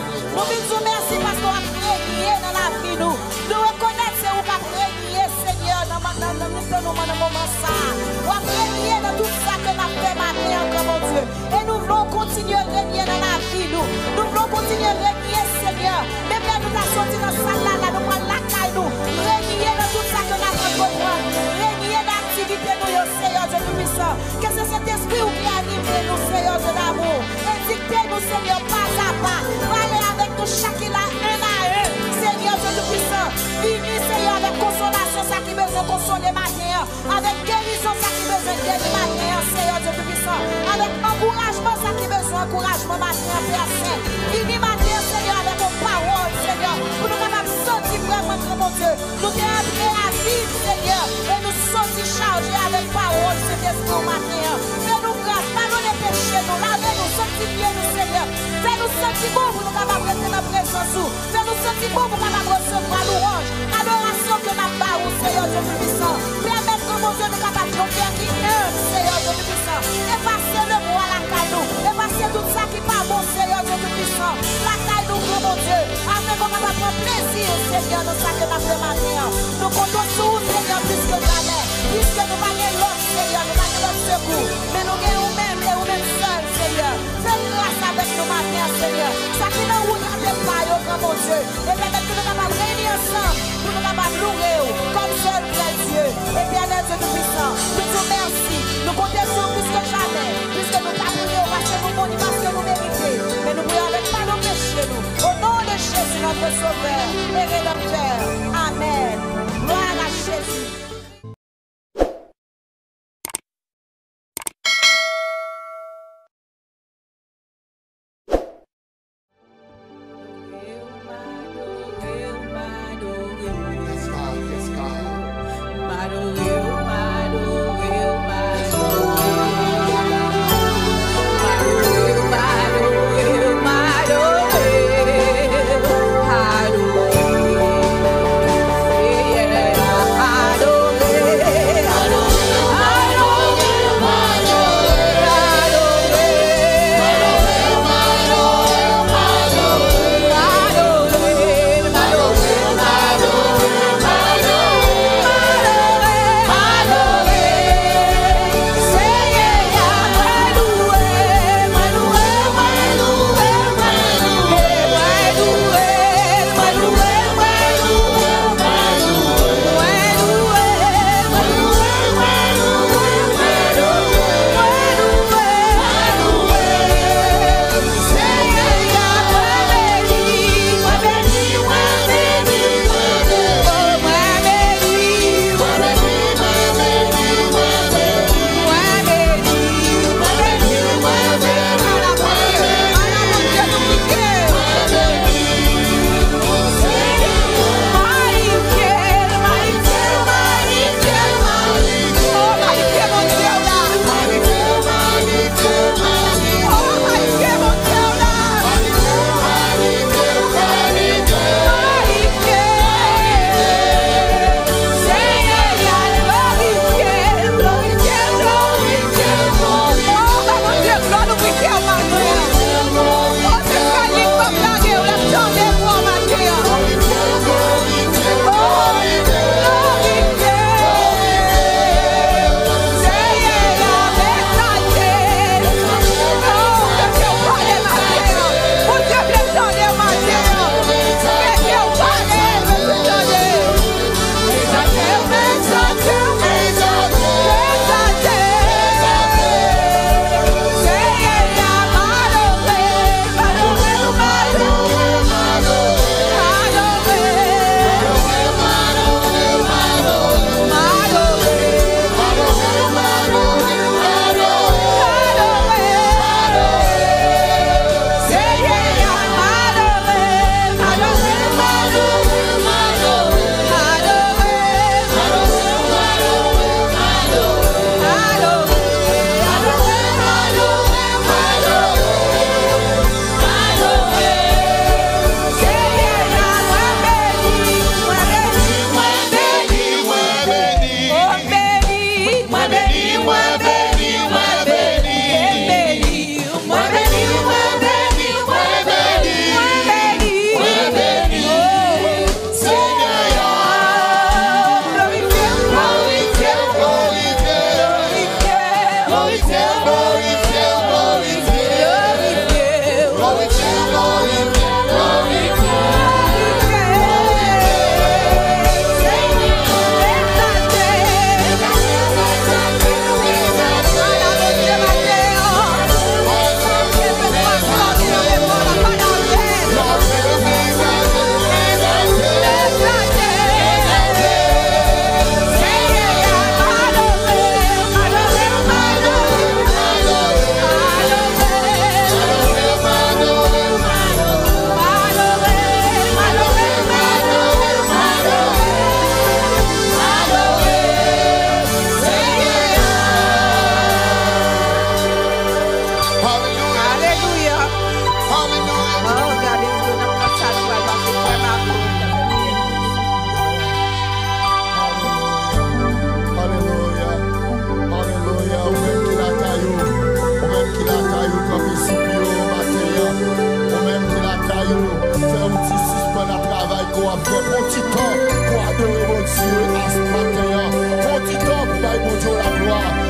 Nous disons merci parce qu'on a régné dans la vie. Nous reconnaissons que vous avez régné, Seigneur, dans le moment ça. Vous avez régné dans tout ça que nous avons fait matin, mon Dieu. Et nous voulons continuer à régner dans la vie. Nous voulons continuer à régner, Seigneur. Même là, nous avons sorti dans cette salle là, nous prenons la caille, nous. Régner dans tout ça que nous avons besoin. Régner dans l'activité, nous, Seigneur Dieu puissant. Que c'est cet esprit qui anime nous, Seigneur de l'amour. Dictez-nous, Seigneur, pas à pas. Parlez avec nous chacun là, un à un. Seigneur Dieu puissant. Venez, Seigneur, avec consolation, ça qui besoin de consoler matin. Avec guérison, ça qui besoin de guérir matin, Seigneur Dieu puissant. Avec encouragement, ça qui besoin d'encouragement matin, Père Saint. Venez matin, Seigneur, avec vos paroles, Seigneur. Pour nous capables de sentir vraiment, mon Dieu. Nous sommes appelés à vivre, Seigneur. Et nous sommes chargés avec parole, cet esprit matin. Fais-nous grâce, pardonnez péché, nous lavez-nous, sanctifiez-nous, Seigneur. Fais-nous sentir bon pour nous capables de rester dans la présence. Fais-nous sentir bon pour nous capables de recevoir l'orange. Adoration que nous avons, Seigneur Dieu puissant. Permettre que mon Dieu nous capables de faire qui aime, Seigneur Dieu puissant. Effacer le mot à la caille, effacer tout ça qui n'est pas bon, Seigneur Dieu puissant. La caille nous, mon Dieu, afin qu'on va prendre plaisir, Seigneur, dans ça que nous avons fait matin. Nous comptons sur vous, Seigneur, plus que jamais. Puisque nous n'avons l'autre, Seigneur, nous n'avons l'autre secours. Mais nous avons nous-mêmes et nous-mêmes seuls, Seigneur. Fais grâce avec nous matin, Seigneur. Ça qui nous roule à des pailles, mon Dieu. Et permettre que nous capables de réunir ensemble, pour nous capables de louer comme seul vrai Dieu. Et bien, Dieu tout-puissant, nous te merci. Nous comptons sur plus que jamais. Puisque nous t'appelons, parce que nous voulons, parce que nous méritons. Mais nous voulons avec pas nos péchés, nous. Au nom de Jésus, notre Sauveur et Rédempteur. Amen. Gloire à Jésus. I nous avons fait un petit temps pour adorer mon Dieu à ce matin. Un petit temps pour bailler mon Dieu la gloire.